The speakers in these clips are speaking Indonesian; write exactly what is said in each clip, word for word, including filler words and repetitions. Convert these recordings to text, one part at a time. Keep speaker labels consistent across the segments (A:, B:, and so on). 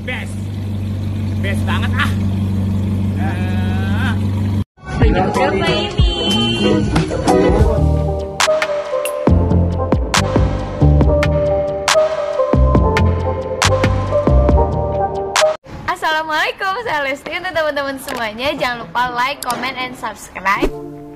A: best best banget ah. Uh.
B: Berapa ini? Assalamualaikum, saya Lesti. Untuk teman-teman semuanya, jangan lupa like, comment, and subscribe.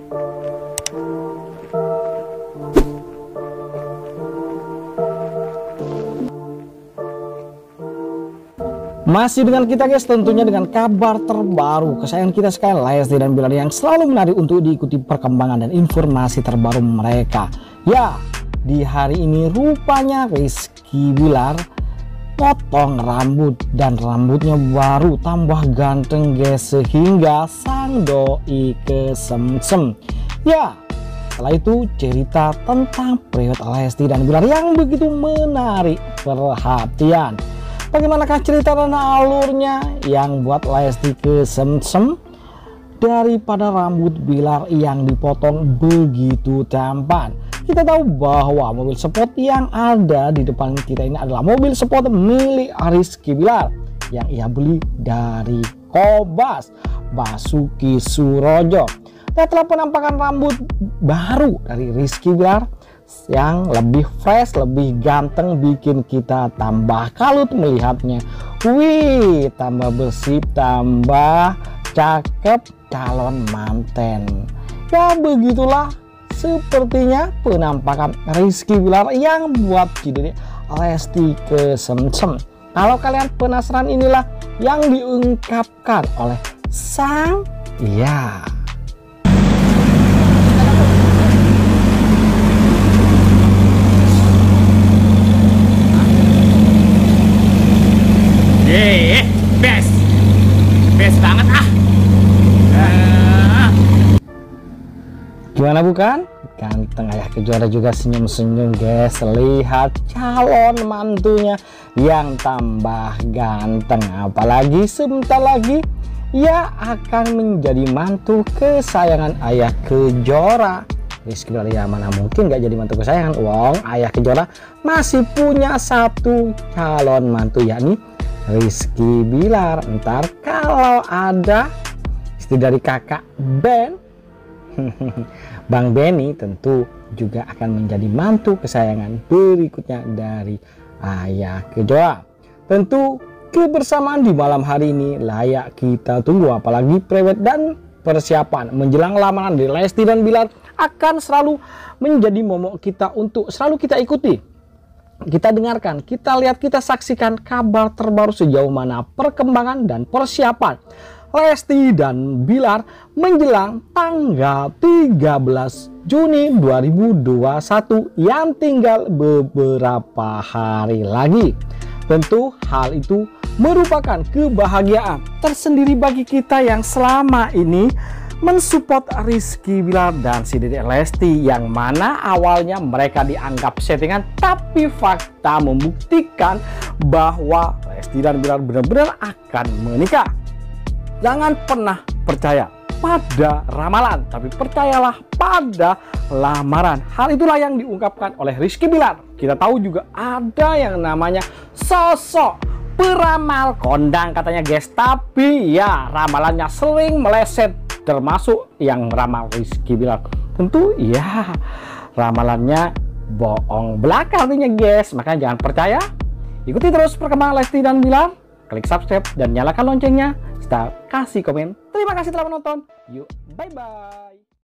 C: Masih dengan kita guys, tentunya dengan kabar terbaru kesayangan kita sekali, Lesti dan Bilar, yang selalu menarik untuk diikuti perkembangan dan informasi terbaru mereka. Ya, di hari ini rupanya Rizky Bilar potong rambut dan rambutnya baru tambah ganteng guys, sehingga sang doi kesemsem. Ya, setelah itu cerita tentang periode Lesti dan Bilar yang begitu menarik perhatian. Bagaimanakah cerita dan alurnya yang buat Lesti kesemsem? Daripada rambut Bilar yang dipotong begitu tampan. Kita tahu bahwa mobil sport yang ada di depan kita ini adalah mobil sport milik Rizky Bilar yang ia beli dari Kobas Basuki Surojo. Dan telah penampakan rambut baru dari Rizky Bilar yang lebih fresh, lebih ganteng, bikin kita tambah kalut melihatnya. Wih, tambah bersih, tambah cakep calon manten. Ya begitulah sepertinya penampakan Rizky Bilar yang buat jadi Lesti kesemsem. Kalau kalian penasaran, inilah yang diungkapkan oleh sang ya
A: Yeah, best best banget ah. Uh.
C: Gimana bukan? Ganteng ayah Kejora juga senyum-senyum guys. Lihat calon mantunya yang tambah ganteng. Apalagi sebentar lagi ia akan menjadi mantu kesayangan ayah Kejora. Rizky Bilar ya, mana mungkin gak jadi mantu kesayangan. Wong ayah Kejora masih punya satu calon mantu, yakni Rizky Bilar. Ntar kalau ada istri dari kakak Ben, Bang Benny, tentu juga akan menjadi mantu kesayangan berikutnya dari ayah Kejora. Tentu kebersamaan di malam hari ini layak kita tunggu, apalagi prewed dan persiapan menjelang lamaran dari Lesti dan Bilar akan selalu menjadi momok kita untuk selalu kita ikuti, kita dengarkan, kita lihat, kita saksikan kabar terbaru sejauh mana perkembangan dan persiapan Lesti dan Bilar menjelang tanggal tiga belas Juni dua ribu dua puluh satu yang tinggal beberapa hari lagi. Tentu hal itu merupakan kebahagiaan tersendiri bagi kita yang selama ini mensupport Rizky Bilar dan si Dedek Lesti, yang mana awalnya mereka dianggap settingan, tapi fakta membuktikan bahwa Lesti dan Bilar benar-benar akan menikah. Jangan pernah percaya pada ramalan, tapi percayalah pada lamaran. Hal itulah yang diungkapkan oleh Rizky Bilar. Kita tahu juga ada yang namanya sosok peramal kondang katanya guys, tapi ya ramalannya sering meleset, termasuk yang meramal Rizky Bilar. Tentu ya ramalannya bohong belaka artinya guys, makanya jangan percaya. Ikuti terus perkembangan Lesti dan Bilar, klik subscribe dan nyalakan loncengnya, serta kasih komen. Terima kasih telah menonton. Yuk, bye bye.